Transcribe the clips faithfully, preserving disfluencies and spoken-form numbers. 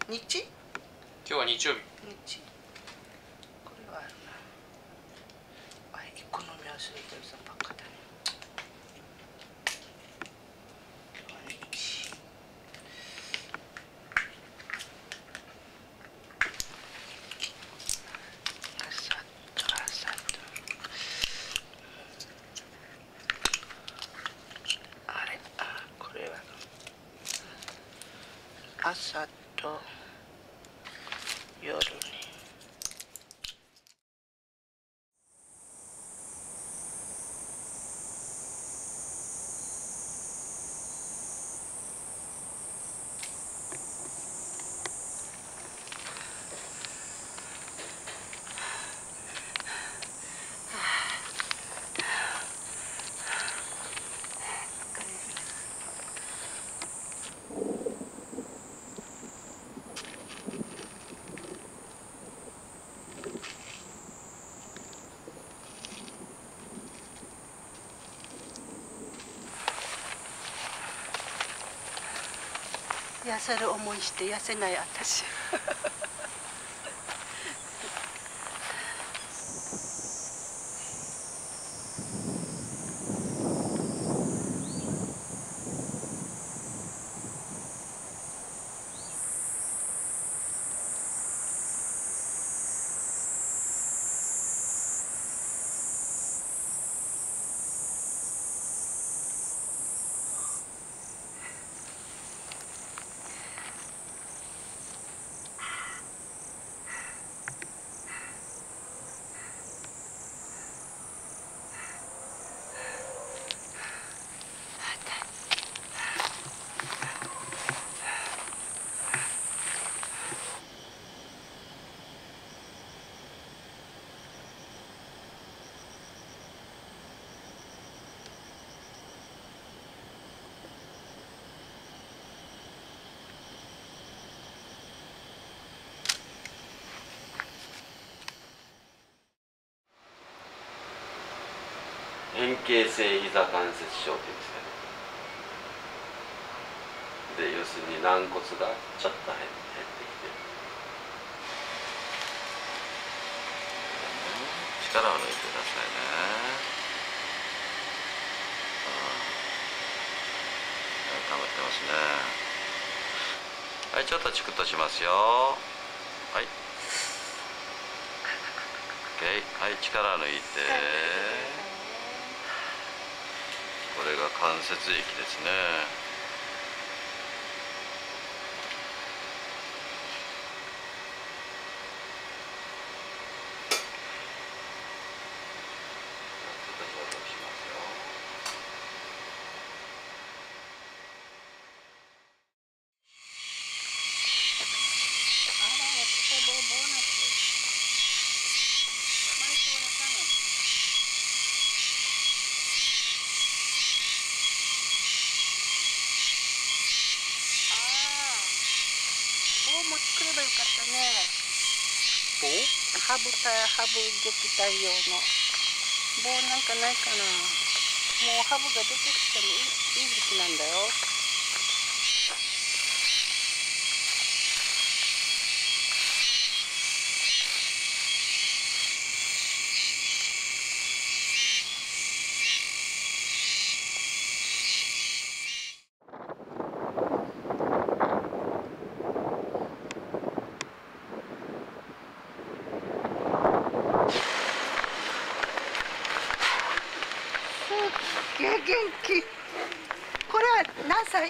日？ 今日は日曜日。 日。これはあるな。あ、一個飲み忘れてるさ、バカだね。今日は日。朝と朝と。あれ、あ、これは。朝と夜に。痩せる思いして痩せない私。 変形性膝関節症って言うんですけど、で要するに軟骨がちょっと減ってきて、力を抜いてくださいね。頑張ってますね。はい、ちょっとチクッとしますよ。はい、 OK。 はい、力抜いて、これが関節液ですね。 ハブたハブ撃退用の棒なんかないかな。もうハブが出てきてもいい、いい時期なんだよ。すっげえ元気。これは何歳？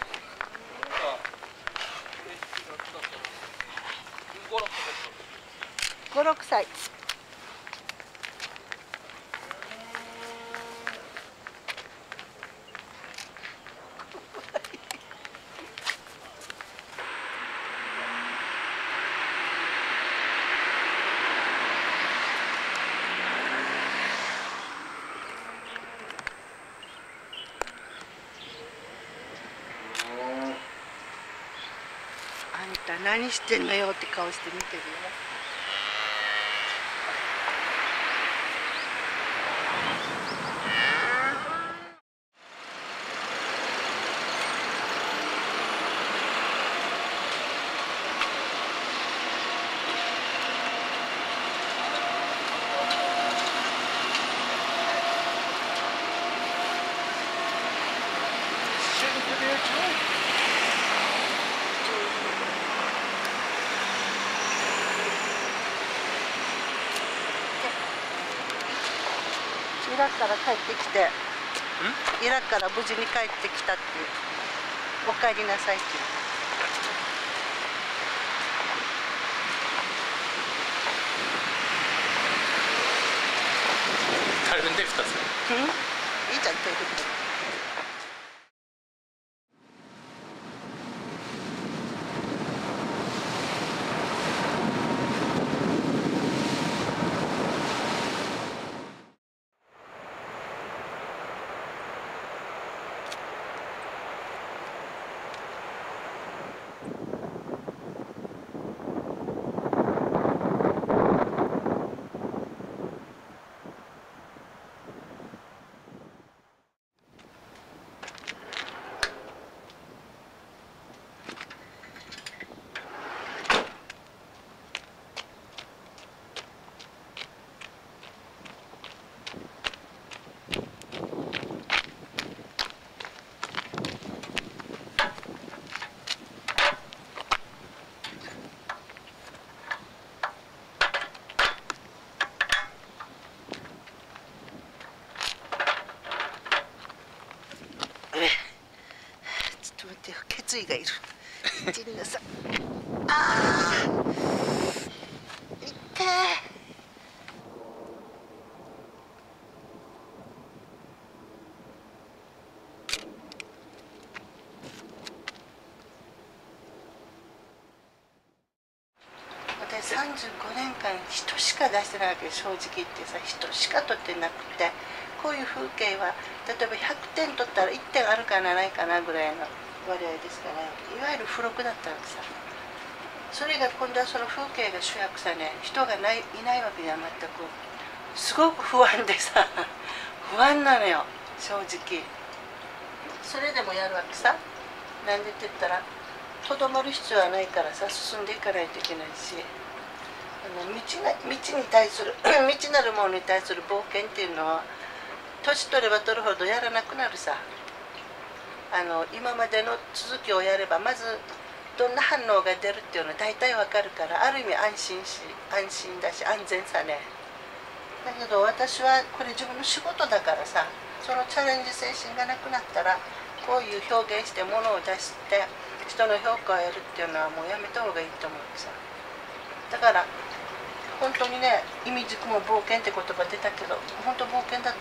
ご、ろくさい。あんた何してんのよって顔して見てるよ。 イラクから帰ってきて、イラクから無事に帰ってきたっていう、お帰りなさいっていう。 大分でふたつ。 うん、いいじゃん、手振って。決意がいる。一二三。ああ。痛い。私さんじゅうごねんかん人しか出してないわけ、正直言ってさ、人しか撮ってなくて、こういう風景は例えばひゃくてん取ったらいってんあるかなないかなぐらいの割合ですから、いわゆる付録だったわけさ。それが今度はその風景が主役さね、人がないいないわけじゃ全く。すごく不安でさ、不安なのよ正直。それでもやるわけさ。なんでって言ったら、とどまる必要はないからさ、進んでいかないといけないし、あの道な道に対する未知なるものに対する冒険っていうのは年取れば取るほどやらなくなるさ。あの今までの続きをやればまずどんな反応が出るっていうのは大体わかるから、ある意味安心し安心だし安全さね。だけど私はこれ自分の仕事だからさ、そのチャレンジ精神がなくなったら、こういう表現してものを出して人の評価を得るっていうのはもうやめた方がいいと思うさ。だから本当にね、意味軸も冒険って言葉出たけど、本当冒険だと